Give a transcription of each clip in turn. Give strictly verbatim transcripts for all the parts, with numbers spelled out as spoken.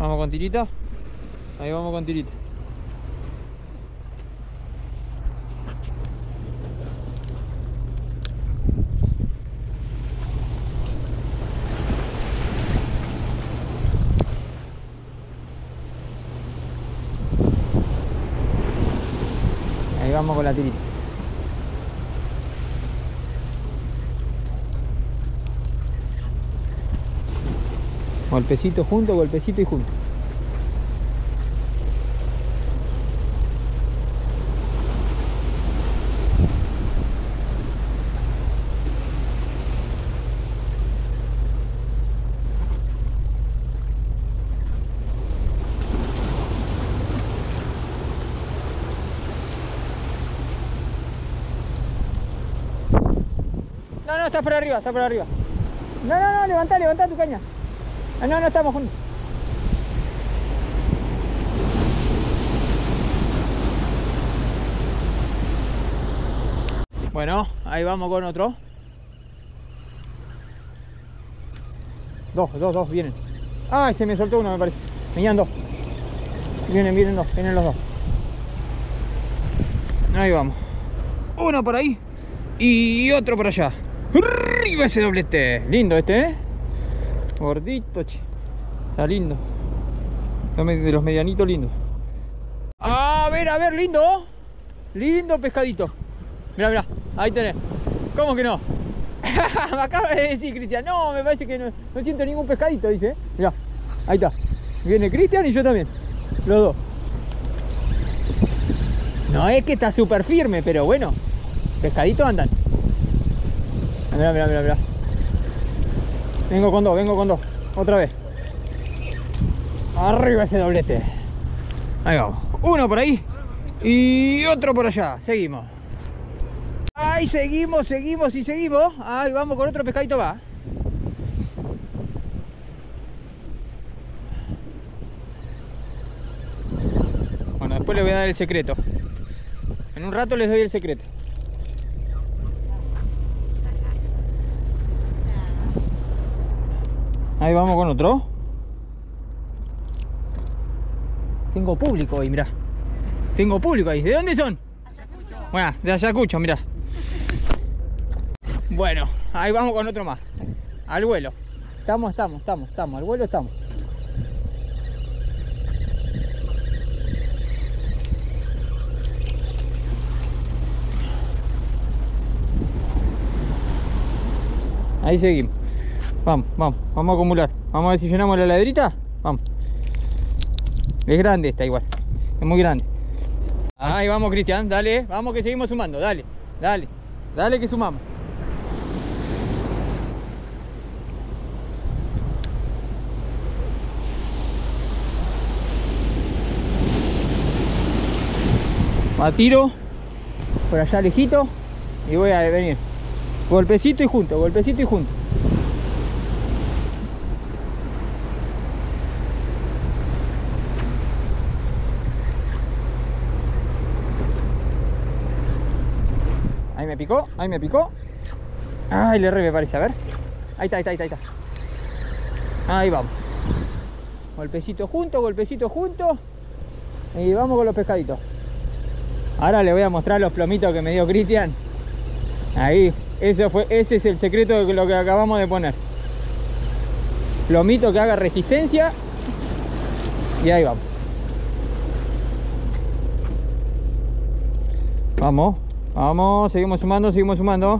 Vamos con tirita. Ahí vamos con tirita. Ahí vamos con la tirita. Golpecito junto, golpecito y junto. No, no, estás por arriba, estás por arriba. No, no, no, levantá, levantá tu caña. Ah, no, no estamos juntos. Bueno, ahí vamos con otro. Dos, dos, dos, vienen. Ay, se me soltó uno, me parece. Venían dos. Vienen, vienen dos, vienen los dos. Ahí vamos. Uno por ahí y otro por allá. ¡Arriba ese doblete! Lindo este, ¿eh? Gordito, che. Está lindo. De los medianitos lindos. A ver, a ver, lindo. Lindo pescadito. Mirá, mirá, ahí tenés. ¿Cómo que no? Me acaba de decir Cristian. No, me parece que no, no siento ningún pescadito, dice. Mirá, ahí está. Viene Cristian y yo también. Los dos. No es que está súper firme, pero bueno. Pescaditos andan. Mirá, mirá, mirá, mirá. Vengo con dos, vengo con dos. Otra vez. Arriba ese doblete. Ahí vamos. Uno por ahí y otro por allá. Seguimos. Ahí seguimos, seguimos y seguimos. Ahí vamos con otro pescadito más. Bueno, después les voy a dar el secreto. En un rato les doy el secreto. Ahí vamos con otro. Tengo público ahí, mirá. Tengo público ahí. ¿De dónde son? Ayacucho. Bueno, de Ayacucho, mirá. Bueno, ahí vamos con otro más. Al vuelo. Estamos, estamos, estamos, estamos. Al vuelo estamos. Ahí seguimos. Vamos, vamos, vamos a acumular. Vamos a ver si llenamos la laderita. Vamos. Es grande esta igual. Es muy grande. Ahí vamos, Cristian. Dale, vamos que seguimos sumando. Dale, dale. Dale que sumamos. A tiro. Por allá lejito. Y voy a venir. Golpecito y junto, golpecito y junto. Ahí me picó, ahí me picó. Ay, le re me parece, a ver. Ahí está, ahí está, ahí está, ahí está. Ahí vamos. Golpecito junto, golpecito junto. Y vamos con los pescaditos. Ahora le voy a mostrar los plomitos que me dio Cristian. Ahí, ese, fue, ese es el secreto de lo que acabamos de poner. Plomito que haga resistencia. Y ahí vamos. Vamos, vamos, seguimos sumando, seguimos sumando.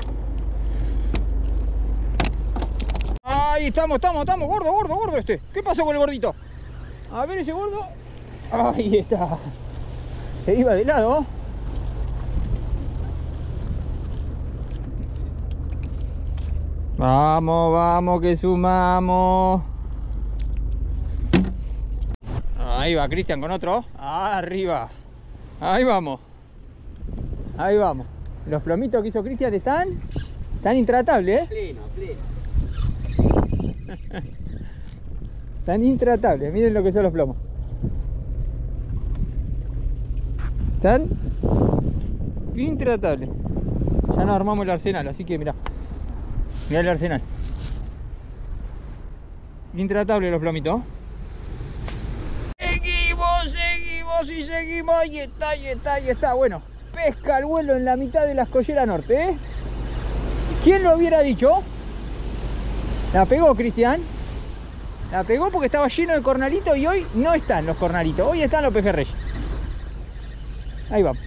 Ahí estamos, estamos, estamos, gordo, gordo, gordo este. ¿Qué pasó con el gordito? A ver ese gordo. Ahí está. Se iba de lado. Vamos, vamos, que sumamos. Ahí va Cristian con otro. Arriba. Ahí vamos. Ahí vamos. Los plomitos que hizo Cristian están Están intratables, ¿eh? Pleno, pleno. Están intratables. Miren lo que son los plomos. Están intratables. Ya nos armamos el arsenal, así que mirá. Mirá el arsenal. Intratables los plomitos. seguimos y seguimos. Ahí está, ahí está, ahí está. Bueno, pesca al vuelo en la mitad de la escollera norte, ¿eh? ¿Quién lo hubiera dicho? La pegó, Cristian. La pegó porque estaba lleno de cornalitos y hoy no están los cornalitos. Hoy están los pejerreyes. Ahí va.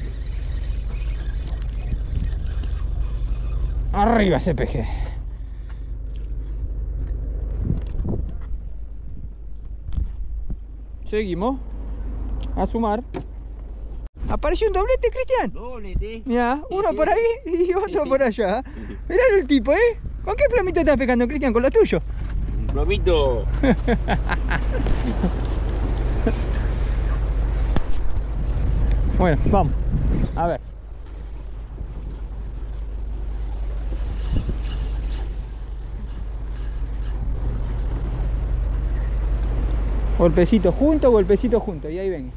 Arriba ese peje. Seguimos. A sumar. Apareció un doblete, Cristian. Doblete. Mira, uno por ahí y otro por allá. Mirá el tipo, ¿eh? ¿Con qué plomito estás pescando, Cristian? ¿Con lo tuyo? Un plomito. Bueno, vamos. A ver. Golpecito junto, golpecito junto. Y ahí ven.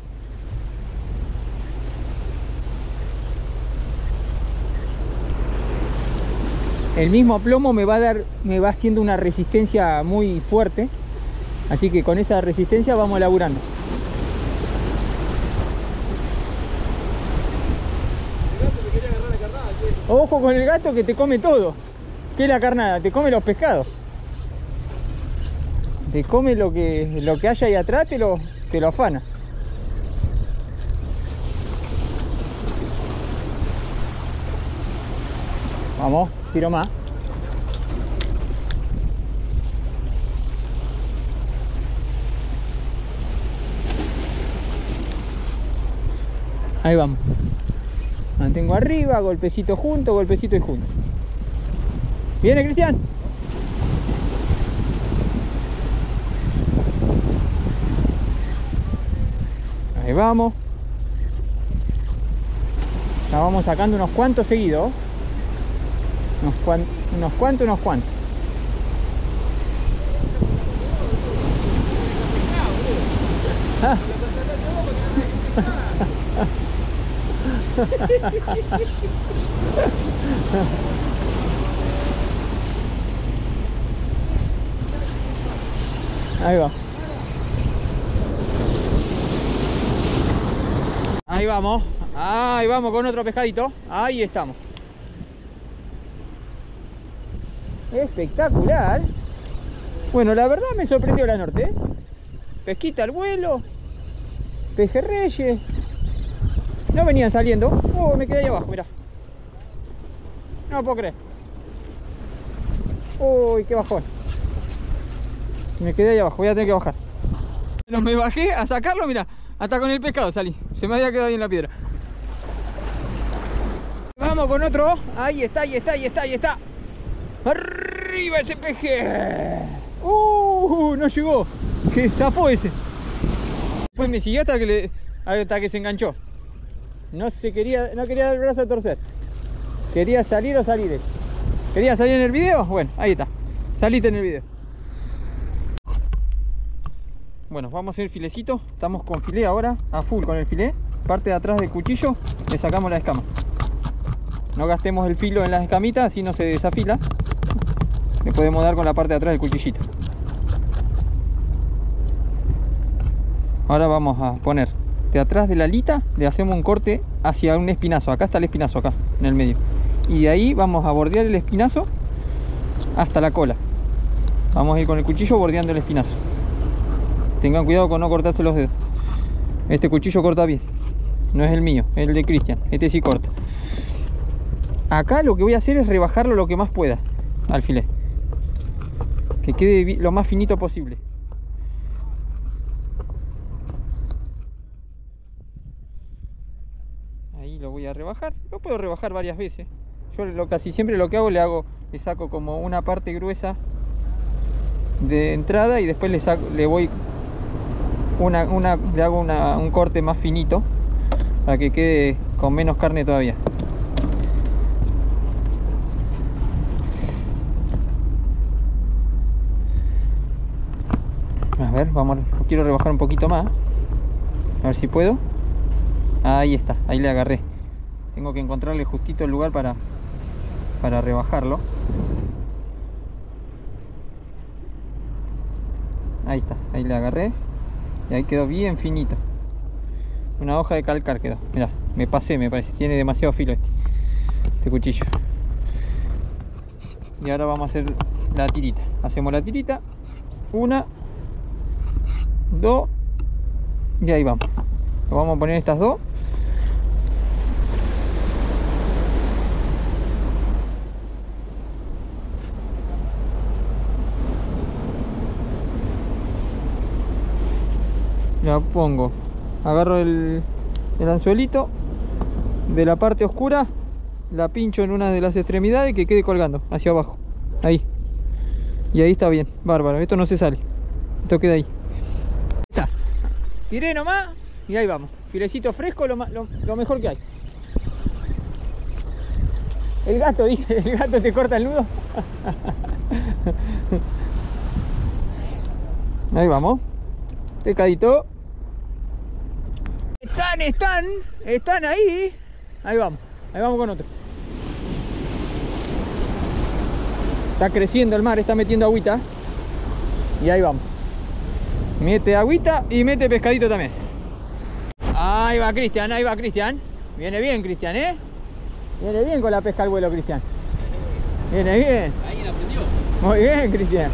El mismo plomo me va a dar, me va haciendo una resistencia muy fuerte. Así que con esa resistencia vamos laburando. Ojo con el gato que te come todo. ¿Qué es la carnada? Te come los pescados. Te come lo que, lo que haya ahí atrás, te lo, te lo afana. Vamos, tiro más. Ahí vamos. Mantengo arriba, golpecito junto, golpecito y junto. ¿Viene, Cristian? Ahí vamos. Ya vamos sacando unos cuantos seguidos. Unos, cuan, unos cuantos, unos cuantos. Ah. Ahí va. Ahí vamos. Ahí vamos con otro pescadito. Ahí estamos. Espectacular. Bueno, la verdad me sorprendió la norte, ¿eh? Pesquita al vuelo. Pejerreyes. No venían saliendo. Oh, me quedé ahí abajo, mirá. No lo puedo creer. Uy, qué bajón. Me quedé ahí abajo, voy a tener que bajar. No, me bajé a sacarlo, mirá. Hasta con el pescado salí. Se me había quedado ahí en la piedra. Vamos con otro. Ahí está, ahí está, ahí está, ahí está. Arriba ese peje. Uh, no llegó. Que zafó ese. Después me siguió hasta que le, hasta que se enganchó. No se quería, no quería dar el brazo a torcer. Quería salir o salir ese. ¿Quería salir en el video? Bueno, ahí está. Saliste en el video. Bueno, vamos a hacer el filecito. Estamos con filé ahora, a full con el filé. Parte de atrás del cuchillo le sacamos la escama. No gastemos el filo en las escamitas, así no se desafila. Le podemos dar con la parte de atrás del cuchillito. Ahora vamos a poner de atrás de la alita, le hacemos un corte hacia un espinazo. Acá está el espinazo, acá en el medio. Y de ahí vamos a bordear el espinazo hasta la cola. Vamos a ir con el cuchillo bordeando el espinazo. Tengan cuidado con no cortarse los dedos. Este cuchillo corta bien. No es el mío, es el de Cristian. Este sí corta. Acá lo que voy a hacer es rebajarlo lo que más pueda al filé. Que quede lo más finito posible. Ahí lo voy a rebajar. Lo puedo rebajar varias veces. Yo lo, casi siempre lo que hago, le hago, le saco como una parte gruesa de entrada y después le saco, le voy una, una, le hago una, un corte más finito para que quede con menos carne todavía. A ver, vamos, quiero rebajar un poquito más. A ver si puedo. Ahí está, ahí le agarré. Tengo que encontrarle justito el lugar para, para rebajarlo. Ahí está, ahí le agarré. Y ahí quedó bien finito. Una hoja de calcar quedó. Mirá, me pasé, me parece. Tiene demasiado filo este, este cuchillo. Y ahora vamos a hacer la tirita. Hacemos la tirita. Una, dos. Y ahí vamos. Lo vamos a poner estas dos. La pongo, agarro el, el anzuelito de la parte oscura, la pincho en una de las extremidades que quede colgando hacia abajo, ahí, y ahí está bien, bárbaro, esto no se sale, esto queda ahí. Está, tiré nomás y ahí vamos, filecito fresco, lo, lo, lo mejor que hay. El gato dice, el gato te corta el nudo. Ahí vamos, pescadito. Están, están, están ahí. Ahí vamos, ahí vamos con otro. Está creciendo el mar, está metiendo agüita. Y ahí vamos. Mete agüita y mete pescadito también. Ahí va Cristian, ahí va Cristian. Viene bien Cristian, ¿eh? Viene bien con la pesca al vuelo Cristian. Viene bien. ¿Alguien aprendió? Muy bien Cristian.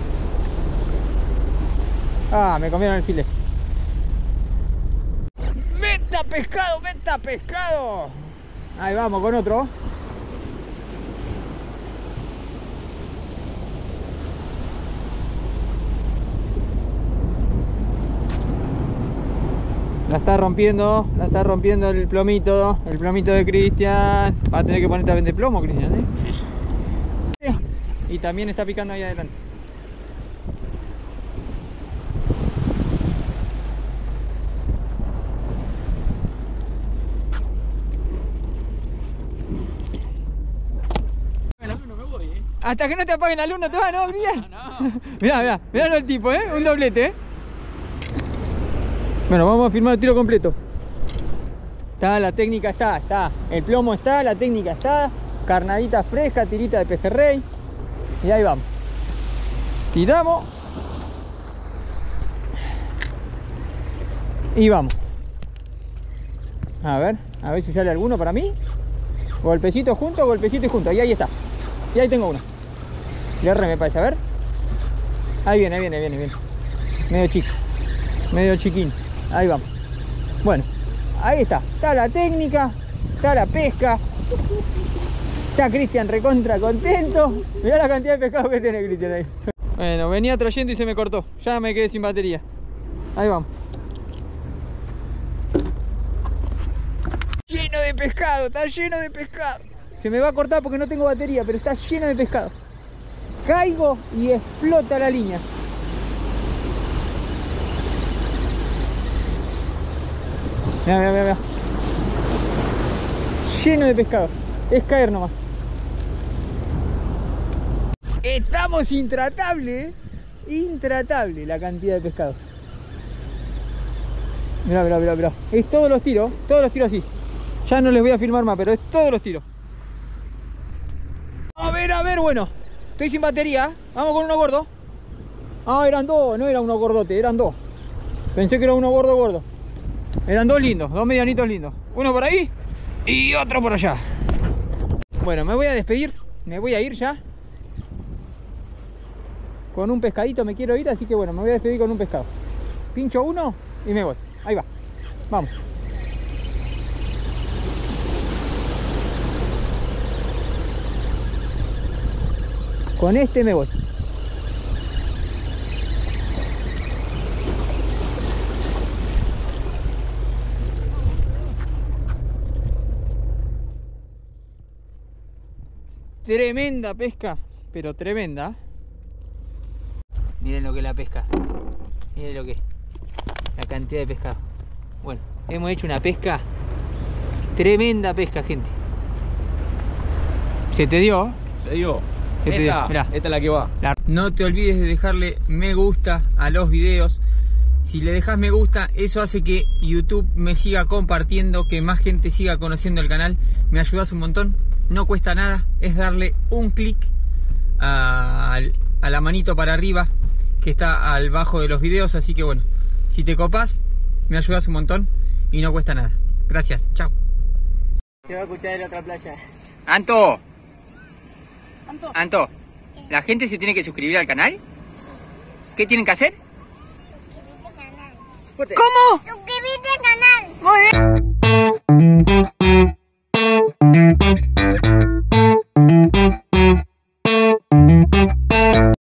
Ah, me comieron el filete. ¡Meta pescado! ¡Meta pescado! Ahí vamos con otro. La está rompiendo, la está rompiendo el plomito, el plomito de Cristian. Va a tener que ponerte a vender plomo, Cristian, ¿eh? Y también está picando ahí adelante. Hasta que no te apaguen la luz no te va, ¿no, Cristian? No, no. Mirá, mirá, mirá el tipo, ¿eh? Un doblete, ¿eh? Bueno, vamos a filmar el tiro completo. Está, la técnica está, está. El plomo está, la técnica está. Carnadita fresca, tirita de pejerrey. Y ahí vamos. Tiramos. Y vamos. A ver, a ver si sale alguno para mí. Golpecito junto, golpecito y junto. Y ahí está. Y ahí tengo uno. Le re me parece, a ver. Ahí viene, ahí viene, viene, viene. Medio chico. Medio chiquín. Ahí vamos. Bueno, ahí está. Está la técnica. Está la pesca. Está Cristian recontra contento. Mirá la cantidad de pescado que tiene Cristian ahí. Bueno, venía trayendo y se me cortó. Ya me quedé sin batería. Ahí vamos. Lleno de pescado, está lleno de pescado. Se me va a cortar porque no tengo batería, pero está lleno de pescado. Caigo y explota la línea. Mira, mira, mira, mira. Lleno de pescado. Es caer nomás. Estamos intratables, ¿eh? Intratable la cantidad de pescado. Mira, mira, mira, mira. Es todos los tiros, todos los tiros así. Ya no les voy a filmar más, pero es todos los tiros. A ver, a ver, bueno. Estoy sin batería. Vamos con uno gordo. Ah, eran dos, no era uno gordote, eran dos. Pensé que era uno gordo, gordo. Eran dos lindos, dos medianitos lindos. Uno por ahí y otro por allá. Bueno, me voy a despedir. Me voy a ir ya. Con un pescadito me quiero ir, así que bueno, me voy a despedir con un pescado. Pincho uno y me voy. Ahí va. Vamos. Con este me voy. Tremenda pesca, pero tremenda. Miren lo que es la pesca. Miren lo que es. La cantidad de pescado. Bueno, hemos hecho una pesca. Tremenda pesca, gente. ¿Se te dio? Se dio. Se te Esta, dio. Mirá. esta es la que va. No te olvides de dejarle me gusta a los videos. Si le dejas me gusta, eso hace que YouTube me siga compartiendo, que más gente siga conociendo el canal. Me ayudas un montón, no cuesta nada, es darle un clic a, a la manito para arriba que está al bajo de los videos. Así que bueno, Si te copas, me ayudas un montón y no cuesta nada. Gracias, chao. Se va a escuchar en la otra playa. Anto, ¿Anto? Anto, ¿la gente se tiene que suscribir al canal? ¿Qué tienen que hacer? Suscríbete al canal. Fuerte. ¿Cómo? Suscríbete al canal. Muy bien.